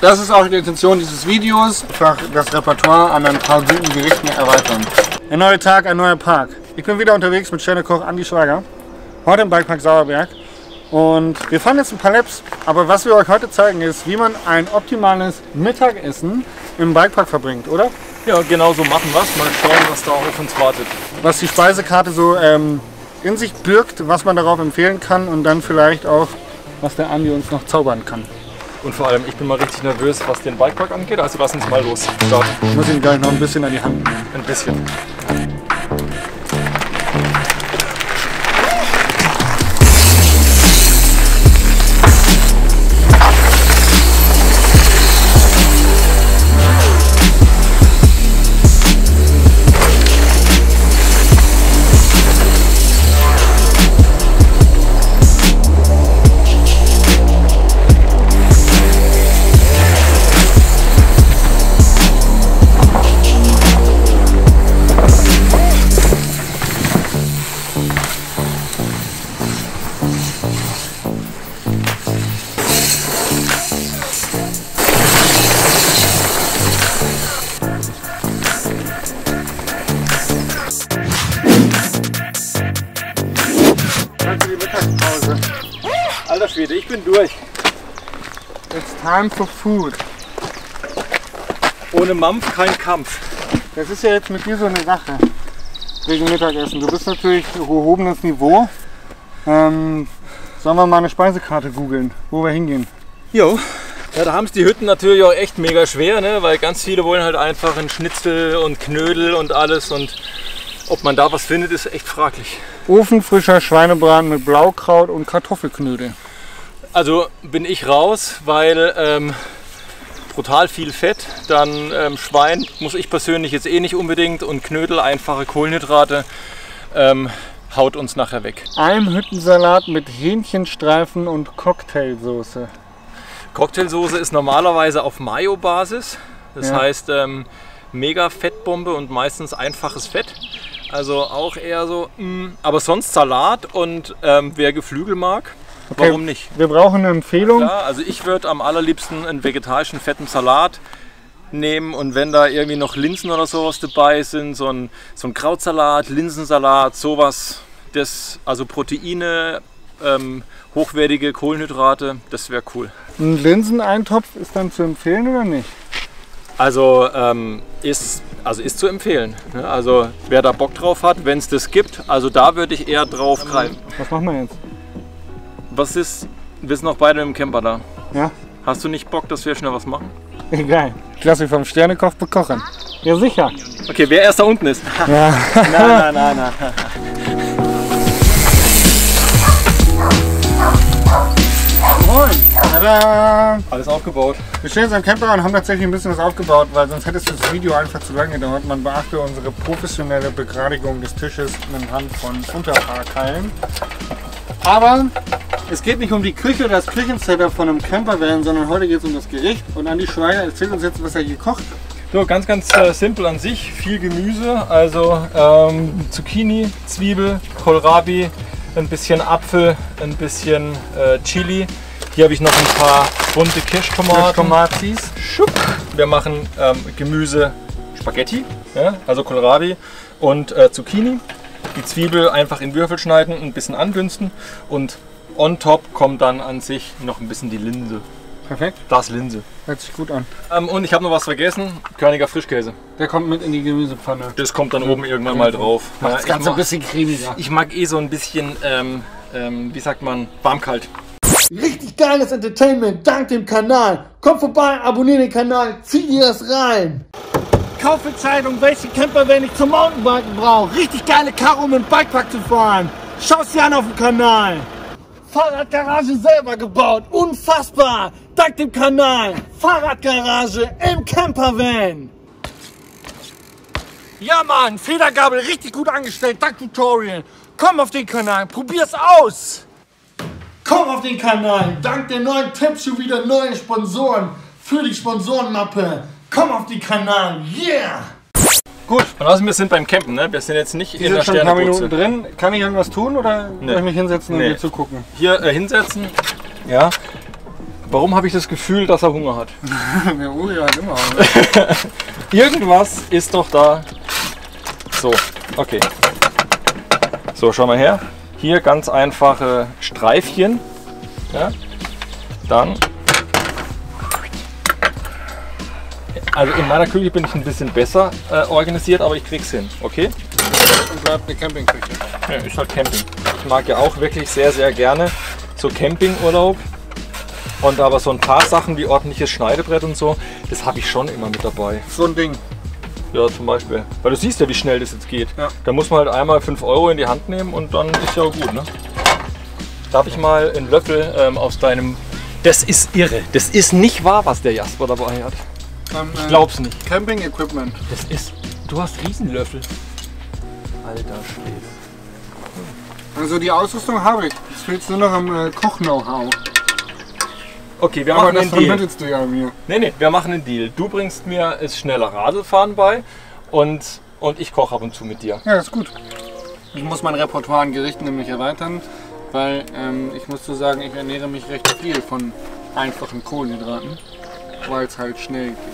Das ist auch die Intention dieses Videos, einfach das Repertoire an ein paar guten Gerichten erweitern. Ein neuer Tag, ein neuer Park. Ich bin wieder unterwegs mit Sternekoch Andi Schweiger, heute im Bikepark Sauerberg. Und wir fahren jetzt ein paar Laps, aber was wir euch heute zeigen ist, wie man ein optimales Mittagessen im Bikepark verbringt, oder? Ja, genau so machen wir es. Mal schauen, was da auf uns wartet. Was die Speisekarte so in sich birgt, was man darauf empfehlen kann und dann vielleicht auch, was der Andi uns noch zaubern kann. Und vor allem, ich bin mal richtig nervös, was den Bikepark angeht. Also lass uns mal los starten. Ich muss ihn gleich noch ein bisschen an die Hand nehmen. Ein bisschen. Alter Schwede, ich bin durch. It's time for food. Ohne Mampf kein Kampf. Das ist ja jetzt mit dir so eine Sache. Wegen Mittagessen. Du bist natürlich gehobenes Niveau. Sollen wir mal eine Speisekarte googeln, wo wir hingehen? Jo. Ja, da haben es die Hütten natürlich auch echt mega schwer, ne? Weil ganz viele wollen halt einfach ein Schnitzel und Knödel und alles. Und ob man da was findet, ist echt fraglich. Ofenfrischer Schweinebraten mit Blaukraut und Kartoffelknödel. Also bin ich raus, weil brutal viel Fett, dann Schwein muss ich persönlich jetzt eh nicht unbedingt und Knödel, einfache Kohlenhydrate, haut uns nachher weg. Almhüttensalat mit Hähnchenstreifen und Cocktailsoße. Cocktailsoße ist normalerweise auf Mayo-Basis, das Ja. heißt mega Fettbombe und meistens einfaches Fett. Also auch eher so, aber sonst Salat und wer Geflügel mag, Okay, warum nicht? Wir brauchen eine Empfehlung. Klar, also ich würde am allerliebsten einen vegetarischen fetten Salat nehmen und wenn da irgendwie noch Linsen oder sowas dabei sind, so ein Krautsalat, Linsensalat, sowas, also Proteine, hochwertige Kohlenhydrate, das wäre cool. Ein Linseneintopf ist dann zu empfehlen oder nicht? Also ist zu empfehlen. Ne? Also wer da Bock drauf hat, wenn es das gibt, also da würde ich eher drauf greifen. Was machen wir jetzt? Was ist, wir sind noch beide im Camper da. Ja? Hast du nicht Bock, dass wir schnell was machen? Egal. Ich lasse mich vom Sternekoch bekochen. Ja, sicher. Okay, wer erst da unten ist. Ja. Nein. Moin. Tada. Alles aufgebaut. Wir stehen jetzt am Camper und haben tatsächlich ein bisschen was aufgebaut, weil sonst hätte das Video einfach zu lange gedauert. Man beachte unsere professionelle Begradigung des Tisches anhand von Unterfahrkeilen. Aber es geht nicht um die Küche oder das Küchensetup von einem Campervan, sondern heute geht es um das Gericht. Und Andi Schweiger erzählt uns jetzt, was er hier kocht. So, ganz simpel an sich. Viel Gemüse, also Zucchini, Zwiebel, Kohlrabi, ein bisschen Apfel, ein bisschen Chili. Hier habe ich noch ein paar bunte Kirschtomaten. Wir machen Gemüse Spaghetti, ja, also Kohlrabi und Zucchini. Die Zwiebel einfach in Würfel schneiden, ein bisschen andünsten und on top kommt dann an sich noch ein bisschen die Linse. Perfekt. Das Linse. Hört sich gut an. Und ich habe noch was vergessen, Körniger Frischkäse. Der kommt mit in die Gemüsepfanne. Das kommt dann oben irgendwann mal drauf. Macht das Ganze ein bisschen cremiger. Ich mag eh so ein bisschen, wie sagt man, warm-kalt. Richtig geiles Entertainment dank dem Kanal. Kommt vorbei, abonniert den Kanal, zieht ihr das rein. Kaufentscheidung, welche Campervan ich zum Mountainbiken brauche. Richtig geile Karre, um mit dem Bikepark zu fahren. Schau's dir an auf dem Kanal. Fahrradgarage selber gebaut, unfassbar. Dank dem Kanal. Fahrradgarage im Campervan. Ja Mann, Federgabel richtig gut angestellt, dank Tutorial. Komm auf den Kanal, probier's aus. Komm auf den Kanal, dank der neuen Tipps schon wieder neue Sponsoren für die Sponsorenmappe. Komm auf den Kanal, yeah! Gut, und also wir sind beim Campen, ne? Wir sind jetzt nicht in der schon ein paar Minuten Sternebutze. drin. Kann ich irgendwas tun oder soll ich mich hinsetzen und dir zugucken? Hier hinsetzen, ja. Warum habe ich das Gefühl, dass er Hunger hat? Der Uri hat immer Hunger. Irgendwas ist doch da. So, okay. So, schau mal her. Hier ganz einfache Streifchen. Ja. Dann. Also in meiner Küche bin ich ein bisschen besser organisiert, aber ich krieg's hin. Okay? Und bleibt eine Campingküche. Ja, ist halt Camping. Ich mag ja auch wirklich sehr, sehr gerne so Campingurlaub. Und aber so ein paar Sachen wie ordentliches Schneidebrett und so, das habe ich schon immer mit dabei. So ein Ding. Ja, zum Beispiel. Weil du siehst ja, wie schnell das jetzt geht. Ja. Da muss man halt einmal 5 € in die Hand nehmen und dann ist ja gut, ne? Darf ich mal einen Löffel aus deinem... Das ist irre. Das ist nicht wahr, was der Jasper dabei hat. Ich glaub's nicht. Camping-Equipment. Das ist... Du hast Riesenlöffel. Alter Schwede. Also die Ausrüstung habe ich. Es fehlt nur noch am Koch-Know-how. Okay, wir Aber machen das einen Deal. vermittelst du ja mir. Nee, wir machen einen Deal. Du bringst mir das schnelle Radlfahren bei und ich koche ab und zu mit dir. Ja, das ist gut. Ich muss mein Repertoire an Gerichten nämlich erweitern, weil ich muss so sagen, ich ernähre mich recht viel von einfachen Kohlenhydraten, weil es halt schnell geht.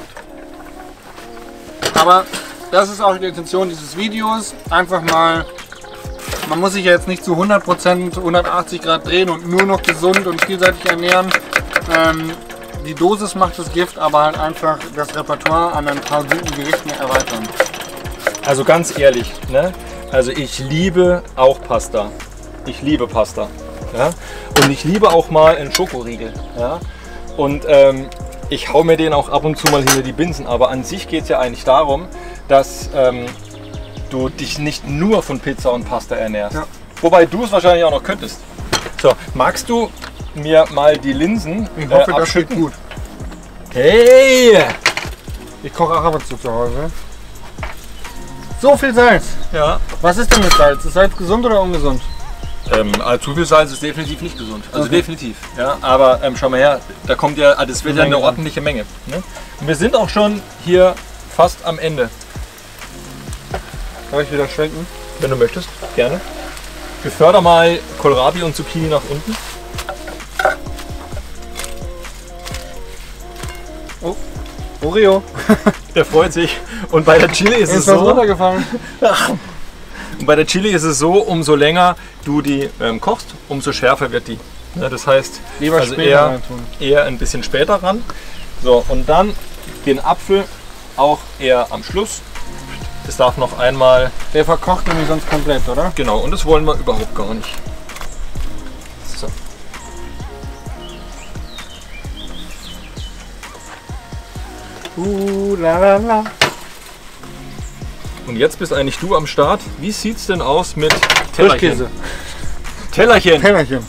Aber das ist auch die Intention dieses Videos. Einfach mal, man muss sich ja jetzt nicht zu 100% 180 Grad drehen und nur noch gesund und vielseitig ernähren. Die Dosis macht das Gift, aber halt einfach das Repertoire an ein paar guten Gerichten erweitern. Also ganz ehrlich, ne? Also ich liebe auch Pasta. Ich liebe Pasta. Ja? Und ich liebe auch mal einen Schokoriegel. Ja? Und ich hau mir den auch ab und zu mal hinter die Binsen. Aber an sich geht es ja eigentlich darum, dass du dich nicht nur von Pizza und Pasta ernährst. Ja. Wobei du es wahrscheinlich auch noch könntest. So, magst du mir mal die Linsen Ich hoffe, das geht abschütten? gut. Hey! Ich koche auch ab und zu Hause. So viel Salz. Ja. Was ist denn mit Salz? Ist Salz gesund oder ungesund? Also zu viel Salz ist definitiv nicht gesund. Also Okay. definitiv. Ja, aber schau mal her, da kommt ja, das wird ja eine ordentliche Menge. Ne? Und wir sind auch schon hier fast am Ende. Darf ich wieder schwenken? Wenn du möchtest, gerne. Beförder mal Kohlrabi und Zucchini nach unten. Oh, Oreo. Der freut sich. Und bei der Chili ist es Ist was so. runtergefallen? Und bei der Chili ist es so, umso länger du die kochst, umso schärfer wird die. Ja, das heißt, Lieber also später reintun. eher ein bisschen später ran. So, und dann den Apfel auch eher am Schluss. Das darf noch einmal, Der verkocht nämlich sonst komplett, oder? genau, und das wollen wir überhaupt gar nicht. So. La la la. Und jetzt bist eigentlich du am Start. Wie sieht's denn aus mit Tellerchen? Frischkäse. Tellerchen. Tellerchen.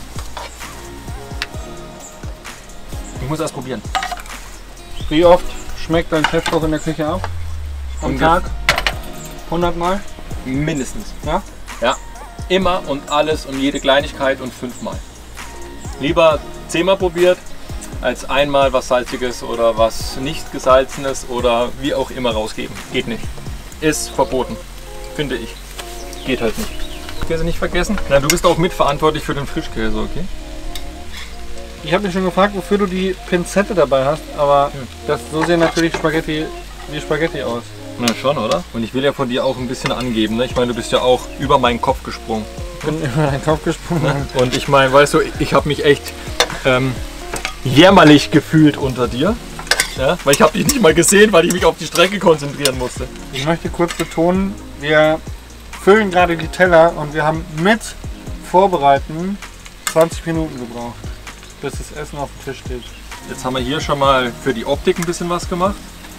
Ich muss erst probieren. Wie oft schmeckt dein Chefkoch in der Küche ab? Am Tag? 100 Mal? Mindestens. Ja? Ja. Immer und alles und jede Kleinigkeit und 5-mal. Lieber 10-mal probiert, als einmal was Salziges oder was nicht Gesalzenes oder wie auch immer rausgeben. Geht nicht. Ist verboten. Finde ich. Geht halt nicht. Käse nicht vergessen. Na, du bist auch mitverantwortlich für den Frischkäse, okay? Ich habe mich schon gefragt, wofür du die Pinzette dabei hast, aber so sehen natürlich Spaghetti wie Spaghetti aus. Na schon, oder? Und ich will ja von dir auch ein bisschen angeben. Ne? Ich meine, du bist ja auch über meinen Kopf gesprungen. Ich bin über deinen Kopf gesprungen. Und ich meine, weißt du, ich habe mich echt jämmerlich gefühlt unter dir. Ja? Weil ich habe dich nicht mal gesehen, weil ich mich auf die Strecke konzentrieren musste. Ich möchte kurz betonen, wir füllen gerade die Teller und wir haben mit Vorbereiten 20 Minuten gebraucht, bis das Essen auf dem Tisch steht. Jetzt haben wir hier schon mal für die Optik ein bisschen was gemacht.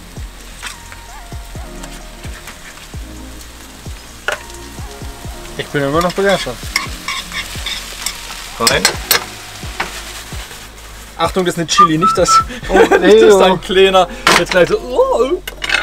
Ich bin immer noch begeistert. Rein. Achtung, das ist eine Chili, nicht das, Oh, nicht das ein kleiner. Jetzt gleich so. Oh.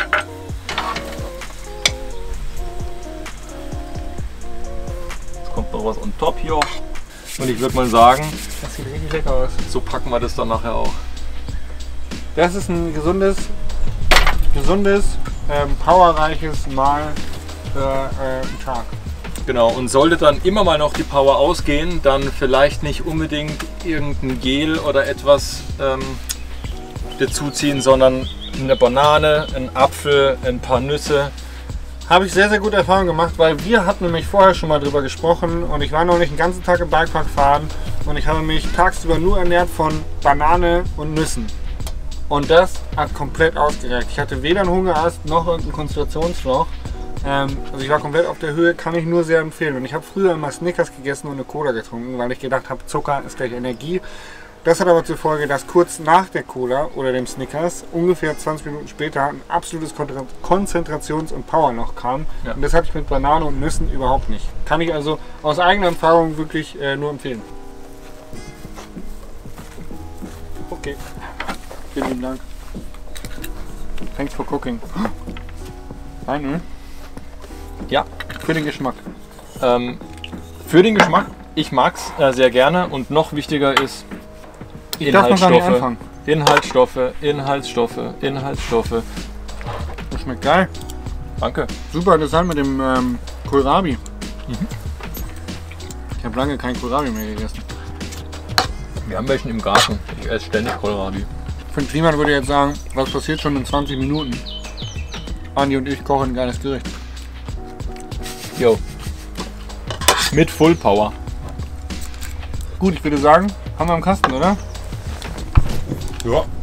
Jetzt kommt noch was on top hier. Und ich würde mal sagen, Das sieht richtig lecker aus. so packen wir das dann nachher auch. Das ist ein gesundes, powerreiches Mahl für einen Tag. Genau, und sollte dann immer mal noch die Power ausgehen, dann vielleicht nicht unbedingt irgendein Gel oder etwas dazuziehen, sondern eine Banane, ein Apfel, ein paar Nüsse. Habe ich sehr, sehr gute Erfahrungen gemacht, weil wir hatten nämlich vorher schon mal drüber gesprochen und ich war noch nicht den ganzen Tag im Bikepark fahren und ich habe mich tagsüber nur ernährt von Banane und Nüssen. Und das hat komplett ausgereicht. Ich hatte weder einen Hungerast noch irgendeinen Konzentrationsloch. Also ich war komplett auf der Höhe, kann ich nur sehr empfehlen. Und ich habe früher immer Snickers gegessen und eine Cola getrunken, weil ich gedacht habe, Zucker ist gleich Energie. Das hat aber zur Folge, dass kurz nach der Cola oder dem Snickers, ungefähr 20 Minuten später, ein absolutes Konzentrations- und Powerloch kam. Ja. Und das hatte ich mit Banane und Nüssen überhaupt nicht. Kann ich also aus eigener Erfahrung wirklich nur empfehlen. Okay. Vielen lieben Dank. Thanks for cooking. Nein, Ja, für den Geschmack. für den Geschmack, ich mag es sehr gerne und noch wichtiger ist Ich darf noch gar nicht anfangen. Inhaltsstoffe. Das schmeckt geil. Danke. Super interessant mit dem Kohlrabi. Ich habe lange kein Kohlrabi mehr gegessen. Wir haben welchen im Garten. Ich esse ständig Kohlrabi. Finn Kliman würde jetzt sagen, was passiert schon in 20 Minuten? Andi und ich kochen ein geiles Gericht. Jo. Mit Full Power. Gut, ich würde sagen, haben wir am Kasten, oder? Ja.